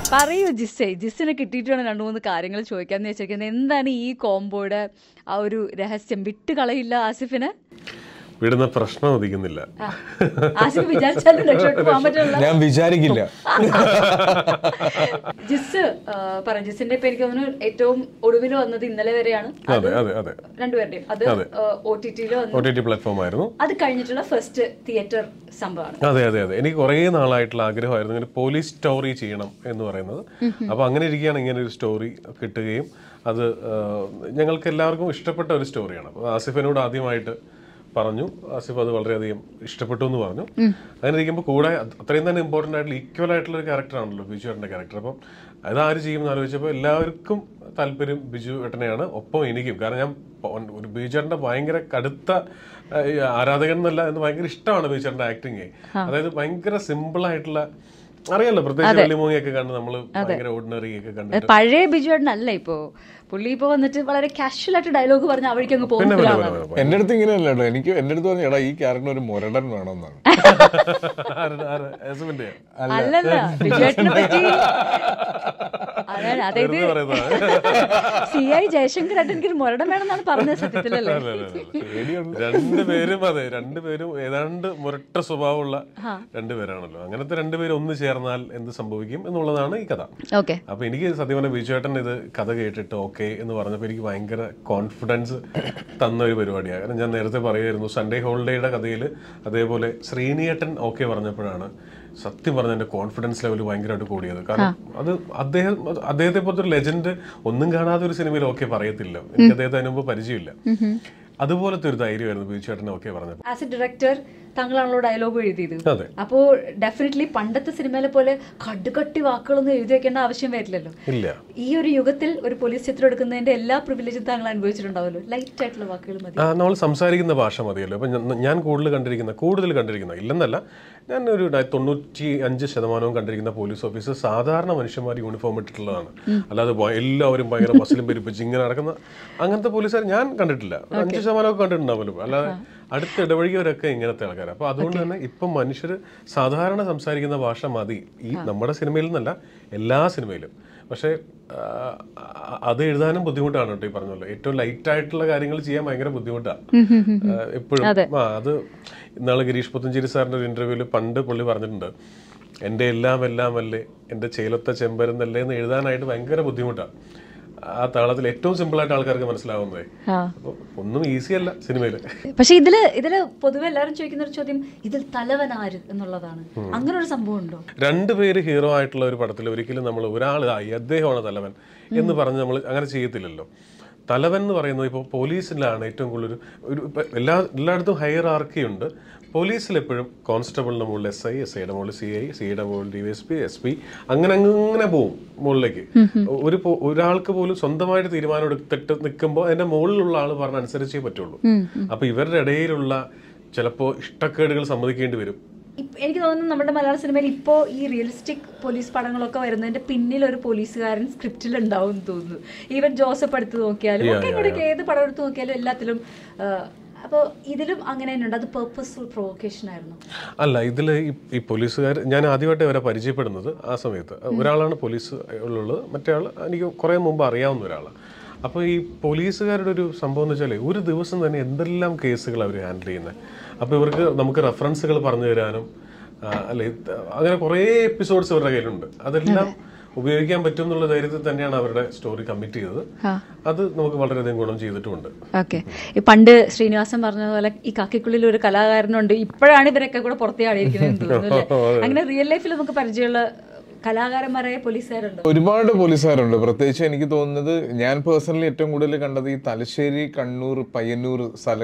പറയൂ ജിസ്സിനെ കിട്ടിയിട്ട് വേണം 2-3 കാര്യങ്ങൾ ചോദിക്കാന്ന് വെച്ചിരിക്കുന്നത്. എന്താണ് ഈ കോംബോയുടെ ആ ഒരു രഹസ്യം? വിട്ട് കളയില്ല ആസിഫിന്, വിടുന്ന പ്രശ്നം ഒതുക്കുന്നില്ല. ആസിഫ് വിചാരിച്ചാലും രക്ഷപ്പെട്ടു പോകാൻ പറ്റില്ല. ഞാൻ വിചാരിക്കില്ല. ജിസ് പറ, ജിസിന്റെ ഇപ്പൊ എനിക്ക് തോന്നുന്നു ഏറ്റവും ഒടുവിൽ വന്നത് ഇന്നലെ വരെയാണ് രണ്ടുപേരുടെയും. അത് OTT പ്ലാറ്റ്ഫോം ആയിരുന്നു. അത് കഴിഞ്ഞിട്ടുള്ള ഫസ്റ്റ് തിയേറ്റർ സംഭവമാണ്. അതെ അതെ അതെ എനിക്ക് കുറേ നാളായിട്ടുള്ള ആഗ്രഹമായിരുന്നു ഇങ്ങനെ പോലീസ് സ്റ്റോറി ചെയ്യണം എന്ന് പറയുന്നത്. അപ്പോൾ അങ്ങനെ ഇരിക്കുകയാണ് ഇങ്ങനെ ഒരു സ്റ്റോറി കിട്ടുകയും അത് ഞങ്ങൾക്ക് എല്ലാവർക്കും ഇഷ്ടപ്പെട്ട ഒരു സ്റ്റോറിയാണ്. അപ്പോൾ ആസിഫിനോട് ആദ്യമായിട്ട് പറഞ്ഞു, ആസിഫ് അത് വളരെയധികം ഇഷ്ടപ്പെട്ടു എന്ന് പറഞ്ഞു. അങ്ങനെ ഇരിക്കുമ്പോൾ കൂടെ അത്രയും തന്നെ ഇമ്പോർട്ടൻ്റ് ആയിട്ടുള്ള ഈക്വൽ ആയിട്ടുള്ള ഒരു ക്യാരക്ടറാണല്ലോ ബിജു ഏട്ടൻ്റെ ക്യാരക്ടർ. അപ്പം അതാര് ചെയ്യുമെന്ന് ആലോചിച്ചപ്പോൾ എല്ലാവർക്കും താല്പര്യം ബിജു ഏട്ടനെയാണ്, ഒപ്പം എനിക്കും. കാരണം ഞാൻ ഒരു ബിജു ഏട്ടൻ്റെ ഭയങ്കര കടുത്ത ആരാധകൻ എന്നല്ല, എന്ന് ഭയങ്കര ഇഷ്ടമാണ് ബിജു ഏട്ടൻ്റെ ആക്ടിങ്. അതായത് ഭയങ്കര സിമ്പിളായിട്ടുള്ള, അറിയാലോ പ്രത്യേകിച്ച് വെള്ളിമൂങ്ങിയൊക്കെ കണ്ട് നമ്മള് ഭയങ്കര ഓർഡിനറി ഒക്കെ കണ്ടിട്ട് പഴയ ബിജു ഏട്ടനല്ല ഇപ്പോ. പുള്ളി ഇപ്പൊ വന്നിട്ട് വളരെ കാഷ്വൽ ആയിട്ട് ഡയലോഗ് പറഞ്ഞ അവിടേക്ക് അങ്ങ് പോകുന്നില്ല. എന്റെ അടുത്ത് ഇങ്ങനെയല്ല കേട്ടോ, എനിക്ക് എന്റെ അടുത്ത് പറഞ്ഞു, എടാ ഈ ക്യാരക്ടർ ഒരു മുരടൻ വേണമെന്നാണ്. അല്ലല്ല, ബിജു ഏട്ടനെ പറ്റി അതായത് CI ജയശങ്കർ ഏട്ടൻ മുരടൻ വേണമെന്നാണ് പറഞ്ഞത്. സത്യത്തിലല്ലേ? രണ്ടുപേരും ഏതാണ്ട് മുരട്ട സ്വഭാവമുള്ള രണ്ടുപേരാണല്ലോ. അങ്ങനത്തെ രണ്ടുപേരും ഒന്ന് ചേർന്നാൽ എന്ത് സംഭവിക്കും എന്നുള്ളതാണ് ഈ കഥ. അപ്പൊ എനിക്ക് സത്യം പറഞ്ഞ ബിജു ഏട്ടൻ ഇത് കഥ കേട്ടിട്ട് ഓക്കെ എന്ന് പറഞ്ഞപ്പോൾ എനിക്ക് ഭയങ്കര കോൺഫിഡൻസ് തന്ന ഒരു പരിപാടിയാണ്. കാരണം ഞാൻ നേരത്തെ പറയുമായിരുന്നു സൺഡേ ഹോളിഡേയുടെ കഥയിൽ അതേപോലെ ശ്രീനിയേട്ടൻ ഓക്കെ പറഞ്ഞപ്പോഴാണ് സത്യം പറഞ്ഞ എൻ്റെ കോൺഫിഡൻസ് ലെവൽ ഭയങ്കരമായിട്ട് കൂടിയത്. കാരണം അത് അദ്ദേഹത്തെ പോലത്തെ ഒരു ലെജൻഡ് ഒന്നും കാണാതെ ഒരു സിനിമയിൽ ഓക്കെ പറയത്തില്ല. എനിക്ക് അദ്ദേഹത്തെ അതിന് മുമ്പ് പരിചയമില്ല. അതുപോലത്തെ ഒരു ധൈര്യമായിരുന്നു ബിജു ചേട്ടനെ ഓക്കെ പറഞ്ഞത്. ആസ് എ ഡയറക്ടർ താങ്കളാണല്ലോ ഡയലോഗ് എഴുതിയത്. അപ്പോ ഡെഫിനറ്റ്ലി പണ്ടത്തെ സിനിമയിലെ പോലെ കടുകട്ടി വാക്കുകളൊന്നും എഴുതി വെക്കേണ്ട ആവശ്യം വരില്ലല്ലോ. ഈ ഒരു യുഗത്തിൽ ഒരു പോലീസ് ചിത്രം എടുക്കുന്നതിന്റെ എല്ലാ പ്രിവിലേജും താങ്കൾ അനുഭവിച്ചിട്ടുണ്ടാവല്ലോ. ലൈറ്റ് ആയിട്ടുള്ള വാക്കുകൾ മതി, നമ്മൾ സംസാരിക്കുന്ന ഭാഷ മതിയല്ലോ. അപ്പൊ ഞാൻ കൂടുതൽ കണ്ടിരിക്കുന്ന ഇല്ലെന്നല്ല, ഞാൻ ഒരു 95% കണ്ടിരിക്കുന്ന പോലീസ് ഓഫീസർ സാധാരണ മനുഷ്യന്മാർ യൂണിഫോം ഇട്ടിട്ടുള്ളതാണ്. അല്ലാതെ എല്ലാവരും ഭയങ്കര മസിലും പെരുപ്പിച്ച് ഇങ്ങനെ നടക്കുന്ന അങ്ങനത്തെ പോലീസുകാർ ഞാൻ കണ്ടിട്ടില്ല. 5% കണ്ടിട്ടുണ്ടാവുമല്ലോ. അല്ലാതെ അടുത്ത ഇടവഴികവരൊക്കെ ഇങ്ങനത്തെ ആൾക്കാർ. അപ്പോൾ അതുകൊണ്ട് തന്നെ ഇപ്പം മനുഷ്യർ സാധാരണ സംസാരിക്കുന്ന ഭാഷ മതി ഈ നമ്മുടെ സിനിമയിൽ നിന്നല്ല, എല്ലാ സിനിമയിലും. പക്ഷേ അത് എഴുതാനും ബുദ്ധിമുട്ടാണ് കേട്ടോ. ഈ പറഞ്ഞല്ലോ ഏറ്റവും ലൈറ്റ് ആയിട്ടുള്ള കാര്യങ്ങൾ ചെയ്യാൻ ഭയങ്കര ബുദ്ധിമുട്ടാണ് എപ്പോഴും. അത് ഇന്നാള് ഗിരീഷ് പുത്തഞ്ചേരി സാറിൻ്റെ ഒരു ഇന്റർവ്യൂവിൽ പണ്ട് പുള്ളി പറഞ്ഞിട്ടുണ്ട്, എൻ്റെ എല്ലാം അല്ലേ, എൻ്റെ ചേലത്തെ ചെമ്പരുന്നല്ലേ എന്ന് എഴുതാനായിട്ട് ഭയങ്കര ബുദ്ധിമുട്ടാണ്. ആ താളത്തിൽ ഏറ്റവും സിമ്പിൾ ആയിട്ട് ആൾക്കാർക്ക് മനസ്സിലാവുന്നേ. അപ്പൊ ഒന്നും ഈസി അല്ല സിനിമയില്. പക്ഷെ ഇതില് പൊതുവെ എല്ലാവരും ചോദിക്കുന്ന ഒരു ചോദ്യം, ഇതിൽ തലവൻ ആര് എന്നുള്ളതാണ്. അങ്ങനെ ഒരു സംഭവം ഉണ്ടോ? രണ്ടുപേര് ഹീറോ ആയിട്ടുള്ള ഒരു പടത്തിൽ ഒരിക്കലും നമ്മൾ ഒരാൾ അദ്ദേഹമാണ് തലവൻ എന്ന് പറഞ്ഞ് നമ്മൾ അങ്ങനെ ചെയ്യത്തില്ലല്ലോ. തലവൻ എന്ന് പറയുന്നത് ഇപ്പോൾ പോലീസിലാണ് ഏറ്റവും കൂടുതൽ ഒരു എല്ലായിടത്തും ഹയറാർക്കി ഉണ്ട്. പോലീസിൽ എപ്പോഴും കോൺസ്റ്റബിളിൻ്റെ മുകളിൽ SI, SIയുടെ മുകളിൽ CI, CIയുടെ മുകളിൽ DSP, SP, അങ്ങനെ പോവും മുകളിലേക്ക്. ഒരാൾക്ക് പോലും സ്വന്തമായിട്ട് തീരുമാനം എടുത്തിട്ട് നിൽക്കുമ്പോൾ അതിൻ്റെ മുകളിലുള്ള ആൾ പറഞ്ഞ അനുസരിച്ചേ പറ്റുള്ളൂ. അപ്പോൾ ഇവരുടെ ഇടയിലുള്ള ചിലപ്പോൾ ഇഷ്ടക്കേടുകൾ സമ്മതിക്കേണ്ടി വരും. എനിക്ക് തോന്നുന്നു നമ്മുടെ മലയാള സിനിമയിൽ ഇപ്പോ ഈ റിയലിസ്റ്റിക് പോലീസ് പടങ്ങളൊക്കെ വരുന്നതിന്റെ പിന്നിൽ ഒരു പോലീസുകാരൻ സ്ക്രിപ്റ്റിൽ ഉണ്ടാവും എന്ന് തോന്നുന്നു. ഈവൻ ജോസഫ് എടുത്ത് നോക്കിയാലും ഏത് പടം എടുത്ത് നോക്കിയാലും എല്ലാത്തിലും. അപ്പോൾ ഇതിലും അങ്ങനെ തന്നെ ഉണ്ട്. അത് പേർപ്പസ്ഫുൾ പ്രൊവോക്കേഷൻ ആയിരുന്നു. അല്ല, ഇതിൽ ഈ പോലീസുകാർ ഞാൻ ആദ്യമായിട്ട് അവരെ പരിചയപ്പെടുന്നത് ആ സമയത്ത്. ഒരാളാണ് പോലീസ് ഉള്ളത്, മറ്റേ ആൾ എനിക്ക് കുറേ മുമ്പ് അറിയാവുന്ന ഒരാളാണ്. അപ്പോൾ ഈ പോലീസുകാരുടെ ഒരു സംഭവം എന്ന് വെച്ചാൽ ഒരു ദിവസം തന്നെ എന്തെല്ലാം കേസുകൾ അവർ ഹാൻഡിൽ ചെയ്യുന്നത്. അപ്പോൾ നമുക്ക് റെഫറൻസുകൾ പറഞ്ഞു തരാനും അല്ലെ അങ്ങനെ കുറേ എപ്പിസോഡ്സ് അവരുടെ കയ്യിലുണ്ട്. അതെല്ലാം ഉപയോഗിക്കാൻ പറ്റും എന്നുള്ള ധൈര്യത്തിൽ തന്നെയാണ് അവരുടെ സ്റ്റോറി കമ്മിറ്റ് ചെയ്തത്. അത് നമുക്ക് വളരെയധികം ഗുണം ചെയ്തിട്ടുമുണ്ട്. ഓക്കെ, പണ്ട് ശ്രീനിവാസൻ പറഞ്ഞതുപോലെ ഈ കാക്കിക്കുള്ളിൽ ഒരു കലാകാരനുണ്ട്, ഇപ്പോഴാണ് ഇവരൊക്കെ കൂടെ പുറത്തേടിയിരിക്കുന്നത് തോന്നുന്നു. അങ്ങനെ റിയൽ ലൈഫിൽ നമുക്ക് പരിചയമുള്ള കലാകാരന്മാരായ പോലീസുകാരുണ്ട്, ഒരുപാട് പോലീസുകാരുണ്ട്. പ്രത്യേകിച്ച് എനിക്ക് തോന്നുന്നത് ഞാൻ പേഴ്സണലി ഏറ്റവും കൂടുതൽ കണ്ടത് ഈ തലശ്ശേരി, കണ്ണൂർ, പയ്യന്നൂർ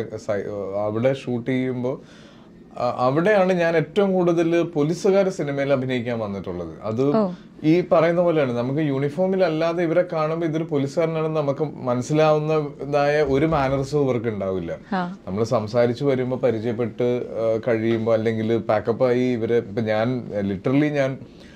അവിടെ ഷൂട്ട് ചെയ്യുമ്പോൾ അവിടെയാണ് ഞാൻ ഏറ്റവും കൂടുതൽ പോലീസുകാർ സിനിമയിൽ അഭിനയിക്കാൻ വന്നിട്ടുള്ളത്. അത് ഈ പറയുന്ന പോലെയാണ്, നമുക്ക് യൂണിഫോമിലല്ലാതെ ഇവരെ കാണുമ്പോൾ ഇതൊരു പോലീസുകാരനാണെന്ന് നമുക്ക് മനസ്സിലാവുന്നതായ ഒരു മാനർസും ഇവർക്ക് ഉണ്ടാവില്ല. നമ്മൾ സംസാരിച്ചു വരുമ്പോൾ പരിചയപ്പെട്ട് കഴിയുമ്പോൾ അല്ലെങ്കിൽ പാക്കപ്പായി ഇവരെ ഇപ്പം ഞാൻ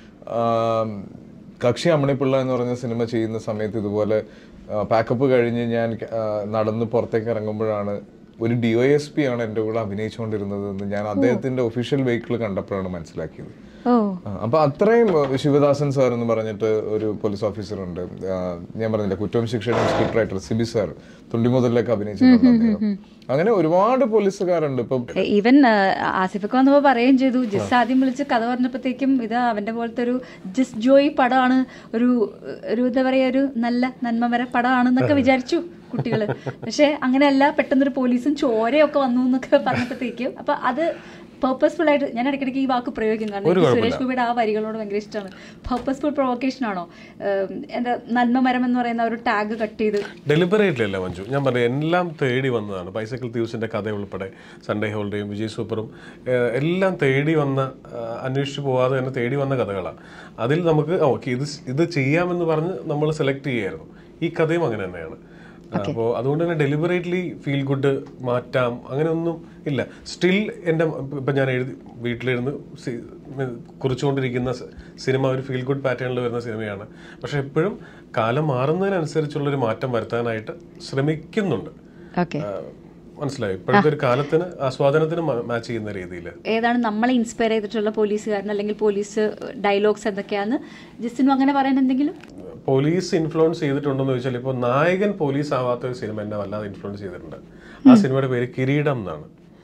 കക്ഷി അമ്മണിപ്പിള്ള എന്ന് പറഞ്ഞ സിനിമ ചെയ്യുന്ന സമയത്ത് ഇതുപോലെ പാക്കപ്പ് കഴിഞ്ഞ് ഞാൻ നടന്ന് പുറത്തേക്ക് ഇറങ്ങുമ്പോഴാണ് ഒരു DOSP ആണ് എൻ്റെ കൂടെ അഭിനയിച്ചുകൊണ്ടിരുന്നത് എന്ന് ഞാൻ അദ്ദേഹത്തിന്റെ ഒഫീഷ്യൽ വെഹിക്കിൾ കണ്ടപ്പോഴാണ് മനസ്സിലാക്കിയത്. അപ്പൊ അത്രയും ശിവദാസൻ സാർ എന്ന് പറഞ്ഞിട്ട് ഒരു പോലീസ് ഓഫീസർ ഉണ്ട്. ഞാൻ പറഞ്ഞില്ല, കുറ്റവും ശിക്ഷയുടെ സ്ക്രിപ്റ്റ് റൈറ്റർ സിബി സാർ തുണ്ടിമുതലിലൊക്കെ അഭിനയിച്ചിട്ടുണ്ട്. അങ്ങനെ ഒരുപാട് പോലീസുകാരുണ്ട്. ഇപ്പൊ ഈവൻ ആസിഫൊക്കെ വന്നപ്പോ പറയുകയും ചെയ്തു, ജിസ് ആദ്യം വിളിച്ച് കഥ പറഞ്ഞപ്പോഴത്തേക്കും ഇത് അവന്റെ പോലത്തെ ഒരു ജിസ് ജോയി പടമാണ്, ഒരു എന്താ പറയാ, ഒരു നല്ല നന്മമര പടമാണെന്നൊക്കെ വിചാരിച്ചു കുട്ടികള്. പക്ഷെ അങ്ങനെയല്ല, പെട്ടെന്നൊരു പോലീസും ചോരയൊക്കെ വന്നു എന്നൊക്കെ പറഞ്ഞപ്പോഴത്തേക്കും അപ്പൊ അത് പർപ്പസ്ഫുൾ ആയിട്ട് ഞാൻ ഇടയ്ക്കിടയ്ക്ക് ഈ വാക്ക് പ്രയോഗിക്കും, കാരണം സുരേഷ് ഗോപിയുടെ ആ വരികളോട് ഭയങ്കര ഇഷ്ടമാണ്. പർപ്പസ്ഫുൾ പ്രൊവോക്കേഷൻ ആണോ, എന്താ നന്മമരം എന്ന് പറയുന്ന ഒരു ടാഗ് കട്ട് ചെയ്ത് ഡെലിബറേറ്റ്ലി അല്ല മഞ്ജു, ഞാൻ പറഞ്ഞു എല്ലാം തേടി വന്നതാണ്. ബൈസൈക്കിൾ തീവ്സിന്റെ കഥ ഉൾപ്പെടെ സൺഡേ ഹോളിഡേയും വിജയ് സൂപ്പറും എല്ലാം തേടി വന്ന, അന്വേഷിച്ച് പോവാതെ തന്നെ തേടി വന്ന കഥകളാണ്. അതിൽ നമുക്ക് ഓക്കെ ഇത് ചെയ്യാമെന്ന് പറഞ്ഞ് നമ്മൾ സെലക്ട് ചെയ്യായിരുന്നു. ഈ കഥയും അങ്ങനെ തന്നെയാണ്. അപ്പോൾ അതുകൊണ്ട് തന്നെ ഡെലിബറേറ്റ്ലി ഫീൽ ഗുഡ് മാറ്റാം അങ്ങനെയൊന്നും ഇല്ല. സ്റ്റിൽ എൻ്റെ ഇപ്പം ഞാൻ വീട്ടിലിരുന്ന് കുറിച്ചുകൊണ്ടിരിക്കുന്ന സിനിമ ഒരു ഫീൽ ഗുഡ് പാറ്റേണിൽ വരുന്ന സിനിമയാണ്. പക്ഷെ എപ്പോഴും കാലം മാറുന്നതിനനുസരിച്ചുള്ളൊരു മാറ്റം വരുത്താനായിട്ട് ശ്രമിക്കുന്നുണ്ട്. മനസ്സിലായി, ഇപ്പോഴത്തെ ഒരു കാലത്തിന് ആസ്വാദനത്തിന് മാച്ച് ചെയ്യുന്ന രീതിയിൽ. ഏതാണ് നമ്മളെ ഇൻസ്പയർ ചെയ്തിട്ടുള്ള പോലീസുകാരൻ അല്ലെങ്കിൽ പോലീസ് ഡയലോഗ്സ് എന്തൊക്കെയാന്ന് ജിസിനും അങ്ങനെ പറയാൻ എന്തെങ്കിലും? പോലീസ് ഇൻഫ്ലുവൻസ് ചെയ്തിട്ടുണ്ടെന്ന് ചോദിച്ചാൽ ഇപ്പോൾ നായകൻ പോലീസ് ആവാത്ത ഒരു സിനിമ എന്നെ വല്ലാതെ ഇൻഫ്ലുവൻസ് ചെയ്തിട്ടുണ്ട്. ആ സിനിമയുടെ പേര് കിരീടം എന്നാണ്.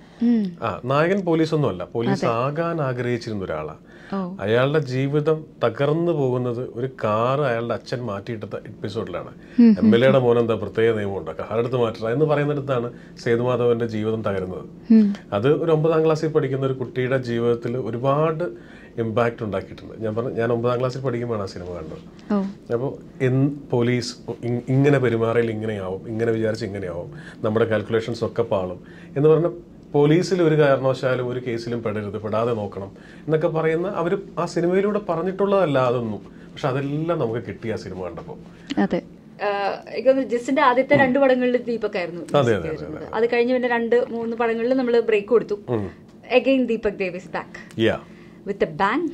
നായകൻ പോലീസ് ഒന്നും അല്ല, പോലീസ് ആകാൻ ആഗ്രഹിച്ചിരുന്ന ഒരാളാണ്. അയാളുടെ ജീവിതം തകർന്നു പോകുന്നത് ഒരു കാറ് അയാളുടെ അച്ഛൻ മാറ്റിയിട്ട എപ്പിസോഡിലാണ്. MLA മോനെന്താ പ്രത്യേക നിയമമുണ്ട്, കാറെടുത്ത് മാറ്റുക എന്ന് പറയുന്നിടത്താണ് സേതുമാധവന്റെ ജീവിതം തകരുന്നത്. അത് ഒരു 9ാം ക്ലാസ്സിൽ പഠിക്കുന്ന ഒരു കുട്ടിയുടെ ജീവിതത്തിൽ ഒരുപാട് ഇമ്പാക്റ്റ് ഉണ്ടാക്കിയിട്ടുണ്ട്. ഞാൻ 9ാം ക്ലാസ്സിൽ പഠിക്കുമ്പോഴാണ് ആ സിനിമ കണ്ടത്. അപ്പോൾ പോലീസ് ഇങ്ങനെ പെരുമാറിയാൽ ഇങ്ങനെയാവും, ഇങ്ങനെ വിചാരിച്ച് ഇങ്ങനെയാവും, നമ്മുടെ കാൽക്കുലേഷൻസ് ഒക്കെ പാളും എന്ന് പറഞ്ഞ പോലീസിൽ ഒരു കാരണവശാലും ഒരു കേസിലും പെടാതെ നോക്കണം എന്നൊക്കെ പറയുന്ന അവർ ആ സിനിമയിലൂടെ പറഞ്ഞിട്ടുള്ളതല്ല അതൊന്നും. പക്ഷെ അതെല്ലാം നമുക്ക് കിട്ടിയ ആ സിനിമ കണ്ടപ്പോൾ. അതെ, ജിസിന്റെ ആദ്യത്തെ 2 പടങ്ങളിൽ ദീപക് ആയിരുന്നു. അത് കഴിഞ്ഞ് പിന്നെ 2-3 പടങ്ങളിൽ നമ്മൾ ബ്രേക്ക് കൊടുത്തു. Again Deepak Dev is back with a bang.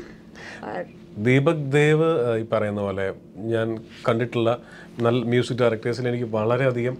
Deepak Dev ഈ പറയുന്ന പോലെ ഞാൻ കണ്ടിട്ടുള്ള നല്ല മ്യൂസിക് ഡയറക്ടേഴ്സിൽ എനിക്ക് വളരെയധികം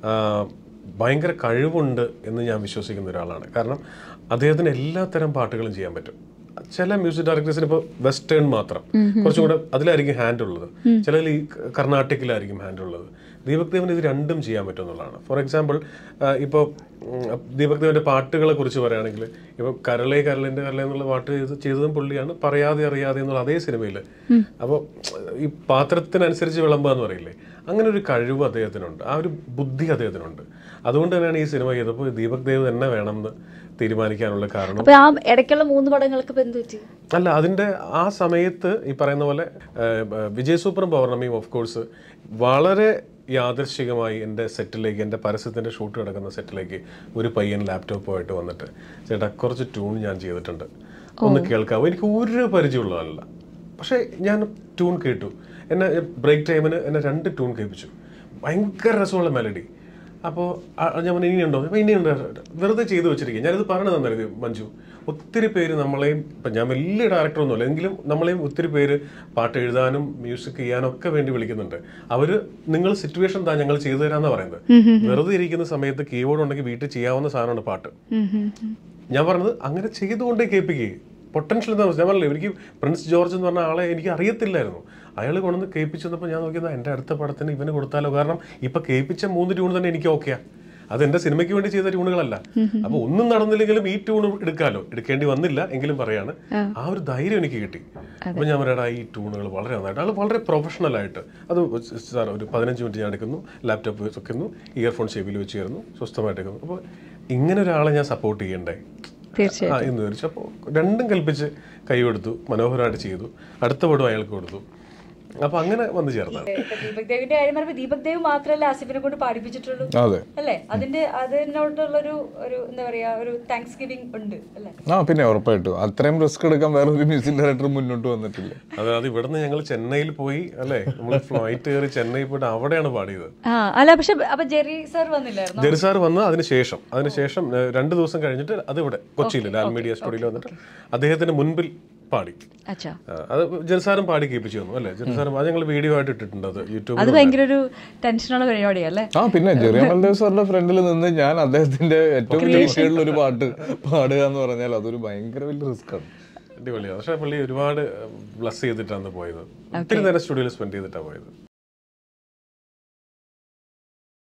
ഭയങ്കര കഴിവുണ്ട് എന്ന് ഞാൻ വിശ്വസിക്കുന്ന ഒരാളാണ്. കാരണം അദ്ദേഹത്തിന് എല്ലാത്തരം പാട്ടുകളും ചെയ്യാൻ പറ്റും. ചില മ്യൂസിക് ഡയറക്ടേഴ്സിന് ഇപ്പോൾ വെസ്റ്റേൺ മാത്രം കുറച്ചും കൂടെ അതിലായിരിക്കും ഹാൻഡ് ഉള്ളത്, ചിലതിൽ ഈ കർണാട്ടിക്കിലായിരിക്കും ഹാൻഡ് ഉള്ളത്. ദീപക് ദേവിന് ഇത് രണ്ടും ചെയ്യാൻ പറ്റും എന്നുള്ളതാണ്. ഫോർ എക്സാമ്പിൾ ഇപ്പോൾ ദീപക് ദേവിൻ്റെ പാട്ടുകളെ കുറിച്ച് പറയുകയാണെങ്കിൽ ഇപ്പോൾ കരളേ കരളിൻ്റെ കരളേ എന്നുള്ള പാട്ട് ചെയ്തതും പുള്ളിയാണ്. പറയാതെ അറിയാതെ എന്നുള്ള അതേ സിനിമയിൽ. അപ്പോൾ ഈ പാത്രത്തിനനുസരിച്ച് വിളമ്പുക എന്ന് പറയില്ലേ, അങ്ങനെ ഒരു കഴിവ് അദ്ദേഹത്തിനുണ്ട്, ആ ഒരു ബുദ്ധി അദ്ദേഹത്തിനുണ്ട്. അതുകൊണ്ട് തന്നെയാണ് ഈ സിനിമ ചെയ്തപ്പോൾ ദീപക് ദേവ് തന്നെ വേണമെന്ന് തീരുമാനിക്കാനുള്ള കാരണം. ഇടയ്ക്കുള്ള 3 പടങ്ങൾക്ക് അല്ല, അതിൻ്റെ ആ സമയത്ത് ഈ പറയുന്ന പോലെ വിജയ് സൂപ്പറും പൗർണമിയും ഓഫ് കോഴ്സ് വളരെ യാദൃശ്ചികമായി എൻ്റെ സെറ്റിലേക്ക്, എൻ്റെ പരസ്യത്തിൻ്റെ ഷൂട്ട് കിടക്കുന്ന സെറ്റിലേക്ക് ഒരു പയ്യൻ ലാപ്ടോപ്പുമായിട്ട് വന്നിട്ട്, ചേട്ടാ കുറച്ച് ട്യൂൺ ഞാൻ ചെയ്തിട്ടുണ്ട്, ഒന്ന് കേൾക്കാവോ? എനിക്ക് ഒരു പരിചയമുള്ളതല്ല, പക്ഷേ ഞാൻ ട്യൂൺ കേട്ടു. എന്നെ ബ്രേക്ക് ടൈമിന് എന്നെ 2 ട്യൂൺ കേൾപ്പിച്ചു. ഭയങ്കര രസമുള്ള മെലഡി. അപ്പോൾ ഞാൻ പറഞ്ഞു ഇനിയുണ്ടോ? അപ്പോൾ ഇനിയുണ്ട്, വെറുതെ ചെയ്തു വെച്ചിരിക്കുക. ഞാനിത് പറഞ്ഞു തന്നായിരുന്നു മഞ്ജു. ഒത്തിരി പേര് നമ്മളെയും, ഇപ്പം ഞാൻ വലിയ ഡയറക്ടറൊന്നുമല്ല എങ്കിലും നമ്മളെയും ഒത്തിരി പേര് പാട്ട് എഴുതാനും മ്യൂസിക് ചെയ്യാനും ഒക്കെ വേണ്ടി വിളിക്കുന്നുണ്ട്. അവർ നിങ്ങൾ സിറ്റുവേഷൻ താ ഞങ്ങൾ ചെയ്തു തരാമെന്നാണ് പറയുന്നത്. വെറുതെ ഇരിക്കുന്ന സമയത്ത് കീബോർഡ് ഉണ്ടെങ്കിൽ വീട്ടിൽ ചെയ്യാവുന്ന സാധനമാണ് പാട്ട്. ഞാൻ പറഞ്ഞത് അങ്ങനെ ചെയ്തുകൊണ്ടേ കേൾപ്പിക്കുക. പൊട്ടൻഷ്യൽ എന്താ ഞാൻ പറഞ്ഞില്ലേ, എനിക്ക് പ്രിൻസ് ജോർജ് എന്ന് പറഞ്ഞ ആളെ എനിക്ക് അറിയത്തില്ലായിരുന്നു. അയാൾ കൊണ്ടുവന്ന് കേൾപ്പിച്ചു തന്നപ്പോൾ ഞാൻ നോക്കിയത് എൻ്റെ അടുത്ത പടത്തിന് ഇവന് കൊടുത്താലോ. കാരണം ഇപ്പം കേൾപ്പിച്ച 3 ട്യൂൺ തന്നെ എനിക്ക് ഓക്കെയാണ്. അത് എൻ്റെ സിനിമയ്ക്ക് വേണ്ടി ചെയ്ത ട്യൂണുകളല്ല. അപ്പോൾ ഒന്നും നടന്നില്ലെങ്കിലും ഈ ട്യൂൺ എടുക്കേണ്ടി വന്നില്ല എങ്കിലും പറയാണ്. ആ ഒരു ധൈര്യം എനിക്ക് കിട്ടി. അപ്പോൾ ഞാൻ പറയാം, ഈ ട്യൂണുകൾ വളരെ നന്നായിട്ട്, ആൾ വളരെ പ്രൊഫഷണലായിട്ട് അത് സാർ ഒരു 15 മിനിറ്റ് ഞാൻ എടുക്കുന്നു, ലാപ്ടോപ്പ് വെക്കുന്നു, ഇയർഫോൺ ചെവിയിൽ വെച്ച് കയറുന്നു, സ്വസ്ഥമായിട്ട് എടുക്കുന്നു. അപ്പോൾ ഇങ്ങനെ ഒരാളെ ഞാൻ സപ്പോർട്ട് ചെയ്യണ്ടേ എന്ന് വിചാരിച്ചു. അപ്പോൾ 2ഉം കൽപ്പിച്ച് കൈ കൊടുത്തു, മനോഹരമായിട്ട് ചെയ്തു. അടുത്ത പടം അയാൾക്ക് കൊടുത്തു. അപ്പൊ അങ്ങനെ വന്നു ചേർന്നാണ്. ദീപക് ദേവിന്റെ കാര്യം പറയുമ്പോൾ ദീപക് ദേവ് മാത്രമല്ല ആസിഫിനെ കൊണ്ട് പാടിപ്പിച്ചിട്ടുള്ളൂ അല്ലേ? അതിനോടുള്ളൊരു എന്താ പറയാ, ഒരു താങ്ക്സ് ഗിവിംഗ് ഉണ്ട് അല്ലേ? പിന്നെ ഉറപ്പായിട്ടും അത്രയും റിസ്ക് എടുക്കാൻ വേറെ ഒരു മ്യൂസിക് ഡയറക്ടർ മുന്നോട്ട് വന്നിട്ടില്ല. അതായത് ഇവിടുന്ന് ഞങ്ങൾ ചെന്നൈയിൽ പോയി അല്ലേ, നമ്മൾ ഫ്ലൈറ്റ് കയറി ചെന്നൈ പോയിട്ട് അവിടെയാണ് പാടിയത്. അല്ല, പക്ഷെ അപ്പൊ ജെറി സാർ വന്നില്ലായിരുന്നു? ജെറി സാർ വന്ന് അതിനുശേഷം 2 ദിവസം കഴിഞ്ഞിട്ട് അത് ഇവിടെ കൊച്ചിയിൽ ലാൽ മീഡിയ സ്റ്റുഡിയോയിൽ വന്നിട്ട് അദ്ദേഹത്തിന്റെ മുൻപിൽ പാടി. അച്ഛാ, അത് ജെറിസാറും പാടി കേൾപ്പിച്ചു തന്നു അല്ലേ? ജെറിസാറും അത് ഞങ്ങൾ വീഡിയോ ആയിട്ട് ഇട്ടിട്ടുണ്ട്, അത് യൂട്യൂബിൽ. അത് ഭയങ്കര ഒരു ടെൻഷനുള്ള പരിപാടിയല്ലേ? പിന്നെ ജെറി അമൽദേവ് സാറിന്റെ ഫ്രണ്ടിൽ നിന്ന് ഞാൻ അദ്ദേഹത്തിന്റെ ഏറ്റവും ക്ലീഷേയുള്ള ഒരു പാട്ട് പാടുക എന്ന് പറഞ്ഞാൽ അതൊരു ഭയങ്കര വലിയ റിസ്ക് ആണ്. അടിപൊളിയാണ്. പക്ഷേ പുള്ളി ഒരുപാട് ബ്ലസ് ചെയ്തിട്ടാണ് പോയത്. ഒത്തിരി നേരം സ്റ്റുഡിയോയിൽ സ്പെൻഡ് ചെയ്തിട്ടാണ് പോയത്.